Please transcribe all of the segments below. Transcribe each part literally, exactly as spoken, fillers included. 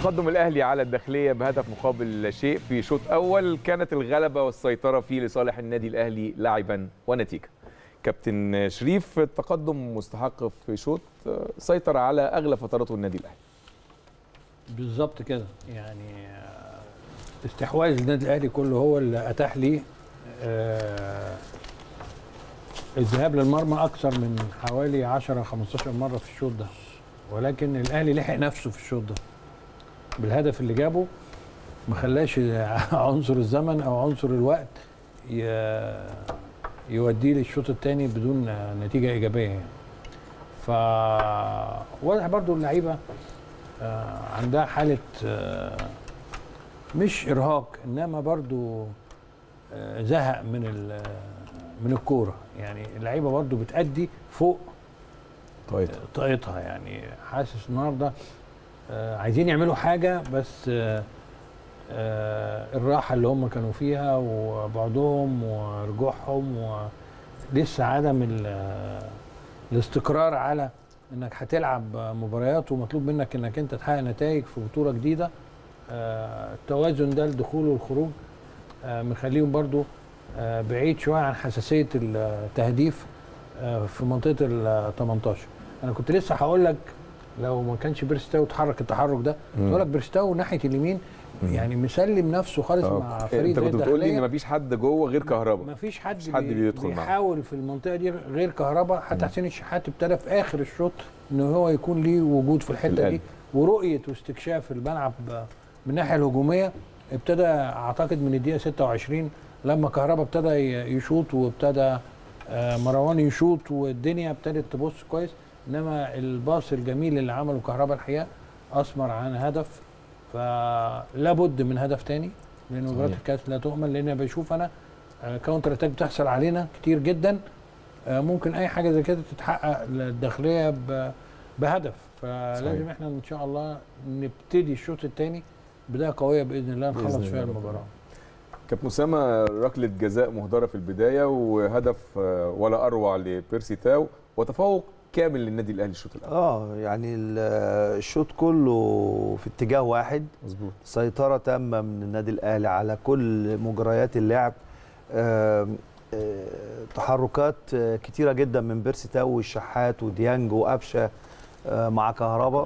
تقدم الاهلي على الداخليه بهدف مقابل لا شيء في شوط اول، كانت الغلبه والسيطره فيه لصالح النادي الاهلي لاعبا ونتيجه. كابتن شريف، التقدم مستحق في شوط سيطر على اغلب فتراته النادي الاهلي. بالظبط كده، يعني استحواذ النادي الاهلي كله هو اللي اتاح ليه آه الذهاب للمرمى اكثر من حوالي عشرة خمستاشر مره في الشوط ده، ولكن الاهلي لحق نفسه في الشوط ده بالهدف اللي جابه، ما خلاش عنصر الزمن او عنصر الوقت يوديه للشوط الثاني بدون نتيجه ايجابيه يعني. ف واضح برضو اللعيبه عندها حاله مش ارهاق، انما برضو زهق من من الكوره، يعني اللعيبه برضو بتأدي فوق طاقتها، يعني حاسس النهارده عايزين يعملوا حاجه، بس الراحه اللي هم كانوا فيها وبعدهم ورجوعهم ولسه عدم الاستقرار على انك هتلعب مباريات ومطلوب منك انك انت تحقق نتائج في بطوله جديده. التوازن ده الدخول والخروج مخليهم برضو بعيد شويه عن حساسيه التهديف في منطقه ال تمنتاشر. انا كنت لسه هقول لك لو ما كانش بيرستاو اتحرك التحرك ده، بقول لك بيرستاو ناحيه اليمين يعني مسلم نفسه خالص مع فريق. انت كنت بتقول لي ان مفيش حد جوه غير كهربا، مفيش حد, مفيش حد بيدخل معاه بيحاول في المنطقه دي غير كهربا. حتى حسين الشحات ابتدى في اخر الشوط ان هو يكون ليه وجود في الحته دي، ورؤيه واستكشاف الملعب من الناحيه الهجوميه. ابتدى اعتقد من الدقيقه ستة وعشرين لما كهربا ابتدى يشوط وابتدى مروان يشوط والدنيا ابتدت تبص كويس، انما الباص الجميل اللي عمله كهربا الحقيقه اثمر عن هدف. فلا بد من هدف تاني، لان مباراه الكاس لا تؤمن، لان بشوف انا كاونتر اتاك بتحصل علينا كتير جدا، ممكن اي حاجه زي كده تتحقق للداخليه بهدف. فلازم صحيح. احنا ان شاء الله نبتدي الشوط الثاني بدايه قويه باذن الله نخلص فيها المباراه. كابتن اسامه، ركله جزاء مهدره في البدايه وهدف ولا اروع لبيرسي تاو وتفوق كامل للنادي الاهلي الشوط الاول. اه يعني الشوط كله في اتجاه واحد، مظبوط، سيطره تامه من النادي الاهلي على كل مجريات اللعب. آه آه تحركات كتيره جدا من بيرسي تاو والشحات وديانج وقفشه آه مع كهربا،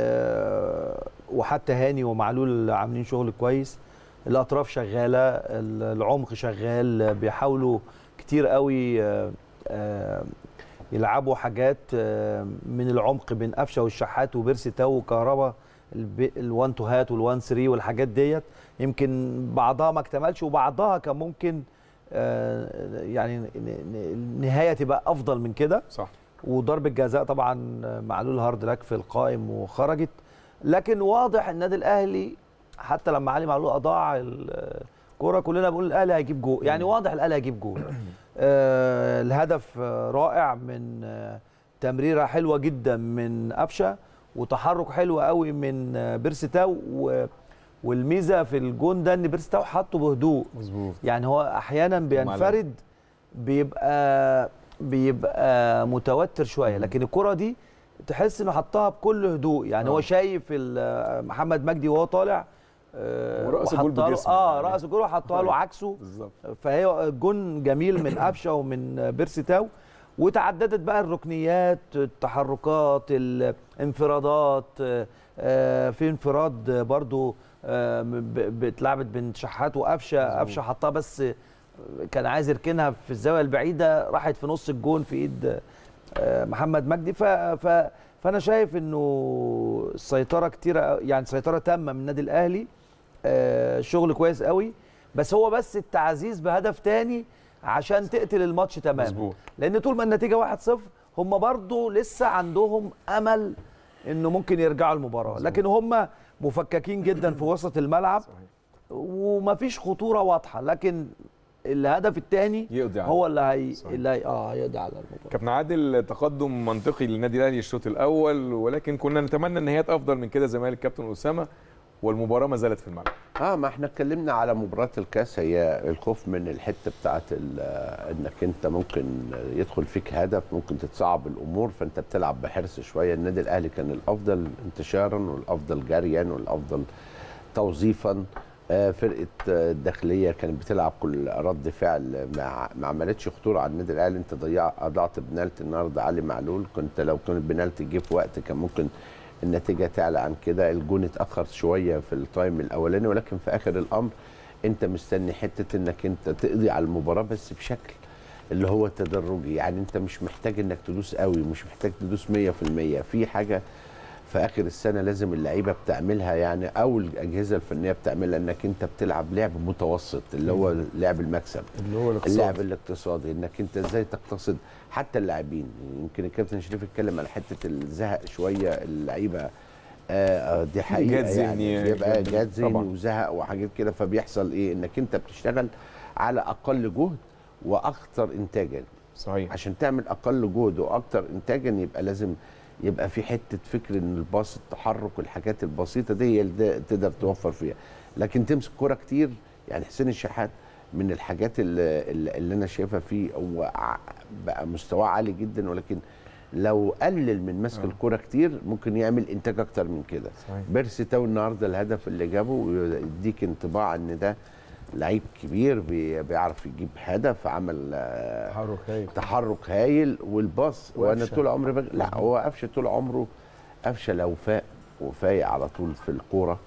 آه وحتى هاني ومعلول عاملين شغل كويس. الاطراف شغاله، العمق شغال، بيحاولوا كتير قوي آه آه يلعبوا حاجات من العمق بين قفشه والشحات وبيرسي تاو وكهربا، الوان تو هات والوان ثري والحاجات ديت. يمكن بعضها ما اكتملش وبعضها كان ممكن يعني النهايه تبقى افضل من كده. صح. وضربه جزاء طبعا معلول هارد لك في القائم وخرجت، لكن واضح النادي الاهلي حتى لما علي معلول اضاع الكوره كلنا بنقول الاهلي هيجيب جول، يعني واضح الاهلي هيجيب جول. آه الهدف آه رائع من آه تمريره حلوه جدا من قفشه وتحرك حلو قوي من آه بيرسي تاو، والميزه في الجون ده ان بيرسي تاو حطه بهدوء. مظبوط. يعني هو احيانا بينفرد بيبقى بيبقى متوتر شويه، لكن الكره دي تحس انه حطها بكل هدوء. يعني أوه. هو شايف محمد مجدي وهو طالع آه ورأس الجول بجسمه، اه رأس الجول وحطها له عكسه بالظبط. فهي جون جميل من قفشه ومن بيرسي تاو، وتعددت بقى الركنيات، التحركات، الانفرادات. آه في انفراد برضو آه بتلعبت بين شحات وقفشه، قفشه حطها بس كان عايز يركنها في الزاويه البعيده، راحت في نص الجون في ايد آه محمد مجدي. ف, ف فانا شايف انه السيطره كتيره، يعني سيطره تامه من النادي الاهلي، آه شغل كويس قوي، بس هو بس التعزيز بهدف تاني عشان تقتل الماتش تماما. لان طول ما النتيجه واحد صفر هم برضو لسه عندهم امل انه ممكن يرجعوا المباراه، لكن هم مفككين جدا في وسط الملعب ومفيش خطوره واضحه، لكن الهدف الثاني هو اللي هي اللي هي اه هيقضي على المباراه. كابتن عادل، تقدم منطقي للنادي الاهلي الشوط الاول، ولكن كنا نتمنى نهايات افضل من كده زي ما قال الكابتن اسامه، والمباراه ما زالت في الملعب. اه ما احنا اتكلمنا على مباراه الكاس، هي الخوف من الحته بتاعت انك انت ممكن يدخل فيك هدف، ممكن تتصعب الامور، فانت بتلعب بحرص شويه. النادي الاهلي كان الافضل انتشارا والافضل جريا والافضل توظيفا. آه فرقه الداخليه كانت بتلعب كل رد فعل، ما ما عملتش خطوره على النادي الاهلي. انت ضيعت اضعت بنالتي النهارده علي معلول، كنت لو كان البنالتي جه في وقت كان ممكن النتيجه تعلى عن كده. الجون اتاخر شويه في التايم الاولاني، ولكن في اخر الامر انت مستني حته انك انت تقضي على المباراه بس بشكل اللي هو تدرجي. يعني انت مش محتاج انك تدوس قوي، مش محتاج تدوس مية في المية. في حاجه في اخر السنه لازم اللعيبه بتعملها، يعني او الاجهزه الفنيه بتعملها، انك انت بتلعب لعب متوسط اللي هو لعب المكسب، اللي هو الاقتصاد. اللعب الاقتصادي، انك انت ازاي تقتصد حتى اللاعبين. يمكن الكابتن شريف اتكلم على حته الزهق شويه اللعيبه. آه دي حقيقه، جهاد ذهني يعني بيبقى جهاد ذهني طبعاً. وزهق وحاجات كده. فبيحصل ايه؟ انك انت بتشتغل على اقل جهد واكثر انتاجا. صحيح. عشان تعمل اقل جهد واكثر انتاجا يبقى لازم يبقى في حته فكر ان الباص التحرك والحاجات البسيطه دي هي اللي تقدر توفر فيها. لكن تمسك كوره كتير، يعني حسين الشحات من الحاجات اللي, اللي انا شايفها فيه هو بقى مستواه عالي جدا، ولكن لو قلل من مسك آه. الكوره كتير ممكن يعمل انتاج اكتر من كده. بيرسي تاو النهارده الهدف اللي جابه يديك انطباع ان ده لعيب كبير بيعرف يجيب هدف، عمل تحرك هايل تحرك هايل والباص. وانا طول عمري بج... لا هو قفشه طول عمره قفشه لو فاق وفايق على طول في الكوره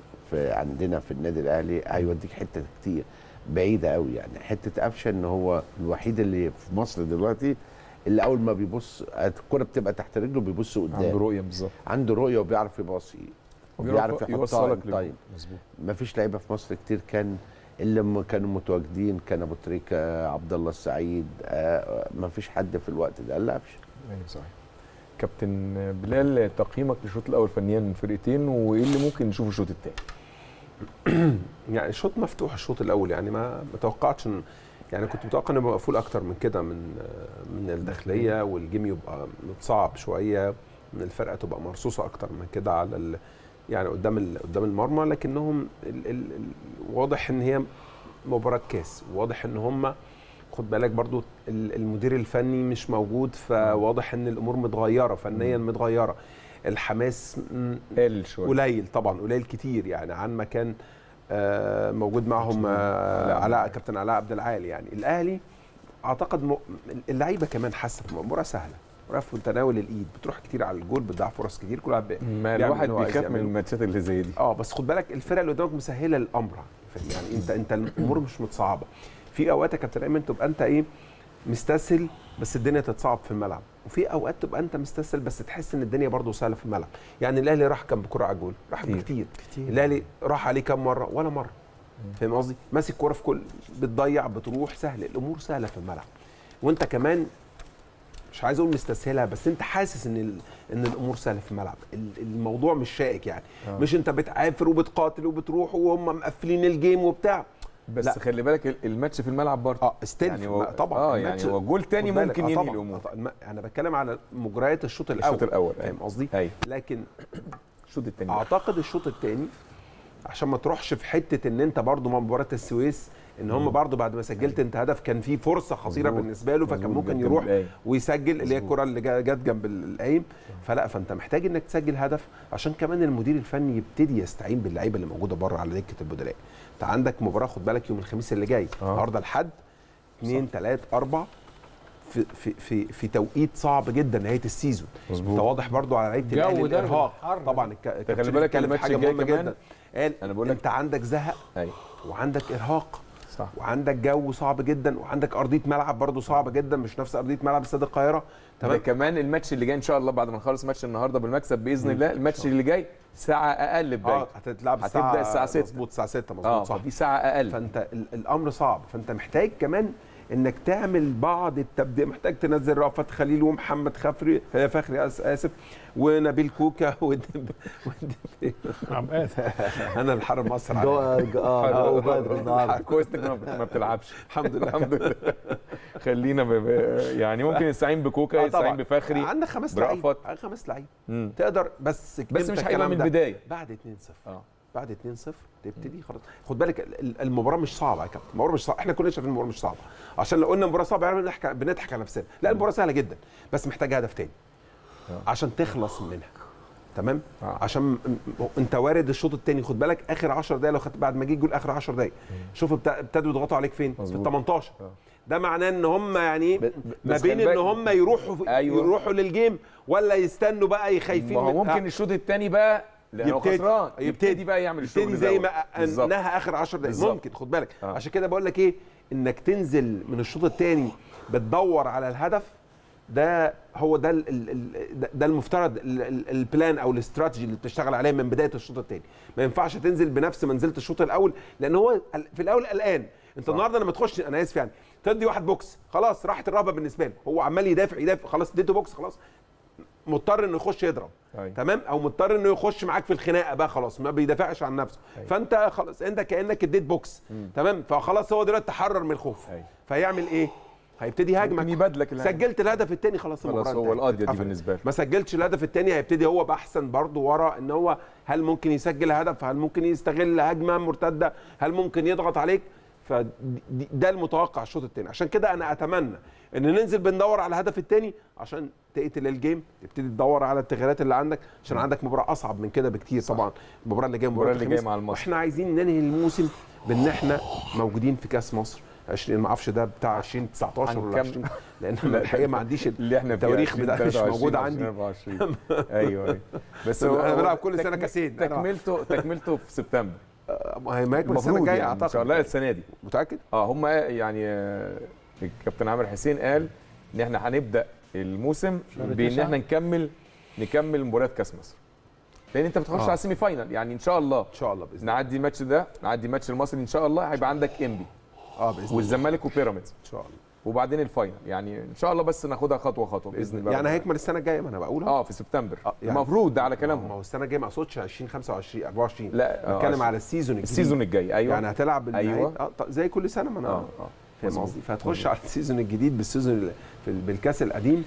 في عندنا في النادي الاهلي هيوديك حته كتير بعيده قوي. يعني حته قفشه ان هو الوحيد اللي في مصر دلوقتي اللي اول ما بيبص الكوره بتبقى تحت رجله بيبص قدام، عنده رؤيه بالظبط، عنده رؤيه وبيعرف يباصي وبيعرف يحطها طيب. ما فيش لعيبه في مصر كتير كان اللي كانوا متواجدين، كان ابو تريكه، عبد الله السعيد، آه ما فيش حد في الوقت ده الا قفشه. ايوه صحيح. كابتن بلال، تقييمك للشوط الاول فنيا من الفرقتين، وايه اللي ممكن نشوفه الشوط الثاني؟ يعني الشوط مفتوح الشوط الاول، يعني ما ما توقعتش ان يعني كنت متوقع انه يبقى مقفول اكتر من كده من من الداخليه، والجيم يبقى متصعب شويه، من الفرقه تبقى مرصوصه اكتر من كده على ال يعني قدام قدام المرمى. لكنهم ال ال واضح ان هي مباراه كاس، واضح ان هم خد بالك برضو المدير الفني مش موجود، فواضح ان الامور متغيره فنيا، متغيره. الحماس قليل شويه، قليل طبعا، قليل كتير يعني عن ما كان موجود معهم علاء كابتن علاء عبد العال. يعني الاهلي اعتقد اللعيبه كمان حاسه المباراه سهله، مباراه في تناول الايد، بتروح كتير على الجول، بتضيع فرص كتير، كل واحد ما الواحد بيخاف من الماتشات اللي زي دي. اه بس خد بالك الفرقه اللي قدامك مسهله الامر، يعني انت انت الامور مش متصعبه. في اوقات يا كابتن ايمن تبقى انت ايه مستسهل بس الدنيا تتصعب في الملعب، وفي اوقات تبقى انت مستسهل بس تحس ان الدنيا برضه سهله في الملعب. يعني الاهلي راح كام بكره على الجول؟ راح كتير, كتير. كتير. الاهلي راح عليه كام مره؟ ولا مره. فاهم قصدي؟ ماسك كوره في كل بتضيع بتروح سهل، الامور سهله في الملعب. وانت كمان مش عايز اقول مستسهلها، بس انت حاسس ان ال... ان الامور سهله في الملعب، الموضوع مش شائك يعني. آه. مش انت بتعافر وبتقاتل وبتروح وهم مقفلين الجيم وبتاع. بس لا. خلي بالك الماتش في الملعب برضه اه ستيل يعني و... طبعا اه يعني هو جول تاني ممكن ينهي الامور. آه انا بتكلم على مجريات الشوط الاول الشوط الاول فاهم قصدي؟ لكن الشوط الثاني اعتقد الشوط الثاني عشان ما تروحش في حته ان انت برضو مباراه السويس ان هم برضو بعد ما سجلت انت هدف كان في فرصه خطيره مزبوط. بالنسبه له، فكان ممكن يروح ويسجل اللي هي الكره اللي جت جنب القايم. فلا فانت محتاج انك تسجل هدف عشان كمان المدير الفني يبتدي يستعين باللعيبه اللي موجوده بره على دكه البدلاء. انت عندك مباراه خد بالك يوم الخميس اللي جاي، النهارده الحد اثنين ثلاثة أربعة في في في في توقيت صعب جدا نهايه السيزون. انت واضح برضو على لعيبه الاهلي الارهاق طبعا. خلي بالك الماتش حاجه مهمه جدا، قال انا بقول لك انت عندك زهق ايوه وعندك ارهاق صح، وعندك جو صعب جدا، وعندك ارضيه ملعب برضو صعبه جدا، مش نفس ارضيه ملعب استاد القاهره. تمام. كمان الماتش اللي جاي ان شاء الله بعد ما نخلص ماتش النهارده بالمكسب باذن الله، الماتش اللي جاي ساعه اقل بدايه. اه هتتلعب الساعه هتبدا الساعه ستة مظبوط، الساعه ستة مظبوط آه صح، في ساعه اقل. فانت الامر صعب، فانت محتاج كمان انك تعمل بعض التبديل، محتاج تنزل رأفت خليل ومحمد خفري فخري اسف ونبيل كوكا ودب انا الحرم مصر اه اه كويس انك ما بتلعبش. الحمد لله الحمد لله. خلينا يعني ممكن يستعين بكوكا، يستعين بفخري، عندك خمس لعيبه، خمس لعيبه تقدر، بس بس مش هيبقى من البدايه بعد اتنين صفر. اه بعد اتنين صفر تبتدي خلاص. خد بالك المباراه مش صعبه يا كابتن، المباراه مش صعبه، احنا كلنا شايفين المباراه مش صعبه، عشان لو قلنا المباراه صعبه يعني بنضحك بنضحك على نفسنا. لا المباراه سهله جدا، بس محتاجه هدف تاني عشان تخلص منها. تمام؟ آه. عشان انت وارد الشوط الثاني. خد بالك اخر عشر دقايق لو خدت بعد ما جه الجول اخر عشر دقايق شوف ابتدوا يضغطوا عليك فين؟ مزبوط. في ال تمنتاشر. آه. ده معناه ان هم يعني ما بين ان هم يروحوا أيوة. يروحوا للجيم ولا يستنوا بقى يخايفين. ما هو ممكن الشوط الثاني بقى لو خسران يبتدي بقى يعمل الشغل يبتدي زي ما انها اخر عشر دقايق ممكن. خد بالك آه. عشان كده بقول لك ايه، انك تنزل من الشوط الثاني بتدور على الهدف ده، هو ده ده المفترض البلان او الاستراتيجي اللي بتشتغل عليه من بدايه الشوط الثاني. ما ينفعش تنزل بنفس منزله الشوط الاول، لان هو في الاول قلقان. انت النهارده لما تخش، انا اسف يعني، تدي واحد بوكس خلاص راحت الرهبه بالنسبه له، هو عمال يدافع يدافع خلاص اديته بوكس خلاص مضطر انه يخش يضرب. أي. تمام، او مضطر انه يخش معاك في الخناقه بقى خلاص ما بيدافعش عن نفسه. أي. فانت خلاص انت كانك اديت بوكس. مم. تمام، فخلاص هو دلوقتي تحرر من الخوف. أي. فيعمل ايه؟ هيبتدي يهاجمك، يبادلك الهجم. سجلت الهدف الثاني خلاص خلاص هو القضيه دي بالنسبه له. ما سجلتش الهدف الثاني هيبتدي هو باحسن برضه ورا ان هو هل ممكن يسجل هدف، هل ممكن يستغل هجمه مرتده، هل ممكن يضغط عليك. فده المتوقع الشوط الثاني. عشان كده انا اتمنى ان ننزل بندور على الهدف الثاني عشان تقتل الجيم، تبتدي تدور على التغييرات اللي عندك عشان عندك مباراه اصعب من كده بكتير. طبعا المباراه اللي جايه المباراه اللي جايه مع المصري، واحنا عايزين ننهي الموسم بان احنا موجودين في كاس مصر عشرين، ما اعرفش ده بتاع ألفين وتسعتاشر ولا عشرين، لان الحقيقه ما عنديش اللي احنا التواريخ بتاع مش موجود عندي. ايوه ايوه بس انا بلعب كل سنه كاسين. تكملته تكملته في سبتمبر. ما هي ما يكمل السنه الجايه يعني اعتقد ان شاء الله السنه دي. متاكد؟ اه هم يعني الكابتن عامر حسين قال ان احنا هنبدا الموسم بان احنا نكمل نكمل مباريات كاس مصر، لان انت بتخش آه. على السيمي فاينال يعني ان شاء الله ان شاء الله باذن الله نعدي الماتش ده، نعدي ماتش المصري ان شاء الله، هيبقى عندك انبي اه باذن الله والزمالك وبيراميدز ان شاء الله، وبعدين الفاينل يعني ان شاء الله، بس ناخدها خطوه خطوه باذن الله. يعني هيكمل السنه الجايه ما انا بقولها اه في سبتمبر آه يعني المفروض ده على كلامهم. ما هو السنه الجايه ما اقصدش ألفين وخمسة وعشرين أربعة وعشرين، لا بتكلم على السيزون الجديد. السيزون الجاي ايوه يعني هتلعب أيوة. آه زي كل سنه ما انا اه اه فاهم قصدي، فهتخش على السيزون الجديد بالسيزون بالكاس القديم.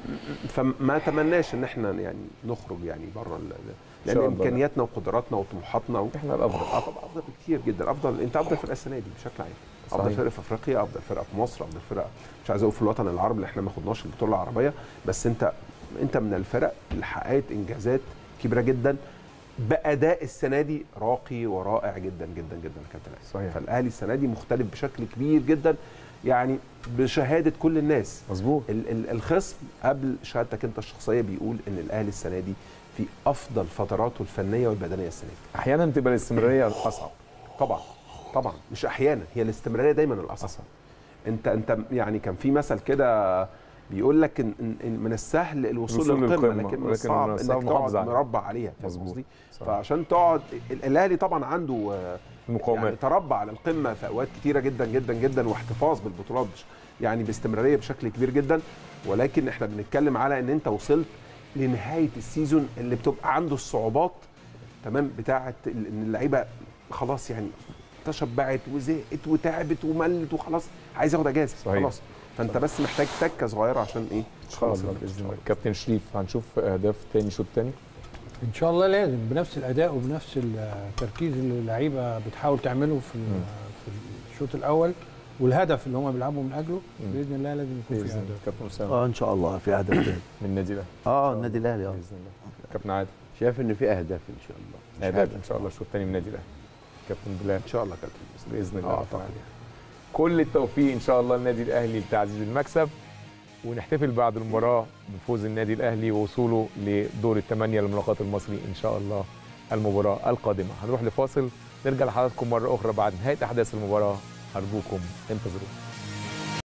فما اتمناش ان احنا يعني نخرج يعني بره، لان امكانياتنا وقدراتنا وطموحاتنا و... احنا الافضل. اه طبعا افضل بكتير جدا. افضل، انت افضل فرقه السنه دي بشكل عام، افضل فرقه في افريقيا، افضل فرقه في مصر، افضل فرقه مش عايز اقول في الوطن العربي اللي احنا ما خدناش البطوله العربيه، بس انت انت من الفرق اللي حققت انجازات كبيره جدا باداء السنه دي راقي ورائع جدا جدا جدا يا كابتن. صحيح. فالاهلي السنه دي مختلف بشكل كبير جدا يعني بشهاده كل الناس. مظبوط. الخصم قبل شهادتك انت الشخصيه بيقول ان الاهلي السنه دي في افضل فتراته الفنيه والبدنيه السنه دي. احيانا تبقى الاستمراريه الاصعب. طبعا طبعا مش احيانا، هي الاستمراريه دايما الاصعب. انت انت يعني كان في مثل كده بيقول لك إن, إن من السهل الوصول للقمه، لكن من الصعب انك تقعد مربع عليها. فاهم قصدي؟ فعشان تقعد الاهلي طبعا عنده مقاومات يعني تربع على القمه في اوقات كتيره جدا جدا جدا، واحتفاظ بالبطولات يعني باستمراريه بشكل كبير جدا، ولكن احنا بنتكلم على ان انت وصلت لنهايه السيزون اللي بتبقى عنده الصعوبات تمام بتاعه ان اللعيبه خلاص يعني تشبعت وزهقت وتعبت وملت وخلاص عايز ياخد اجازه خلاص. فانت صحيح. بس محتاج تكه صغيره عشان ايه ان شاء الله باذن الله. كابتن شريف هنشوف اهداف تاني شوط تاني ان شاء الله، لازم بنفس الاداء وبنفس التركيز اللي اللعيبه بتحاول تعمله في في الشوط الاول، والهدف اللي هم بيلعبوا من اجله باذن الله لازم يكون في هدف. كابتن اسامه اه ان شاء الله في هدف تاني من النادي الاهلي. اه النادي الاهلي اه باذن الله. كابتن عادل شايف ان في اهداف ان شاء الله، اهداف ان شاء الله شوط تاني من النادي الاهلي. كابتن بلال ان شاء الله كابتن باذن الله. اه طبعا كل التوفيق ان شاء الله للنادي الاهلي لتعزيز المكسب، ونحتفل بعد المباراه بفوز النادي الاهلي ووصوله لدور الثمانيه للملاقات المصري ان شاء الله المباراه القادمه. هنروح لفاصل، نرجع لحضراتكم مره اخرى بعد نهايه احداث المباراه، ارجوكم انتظرونا.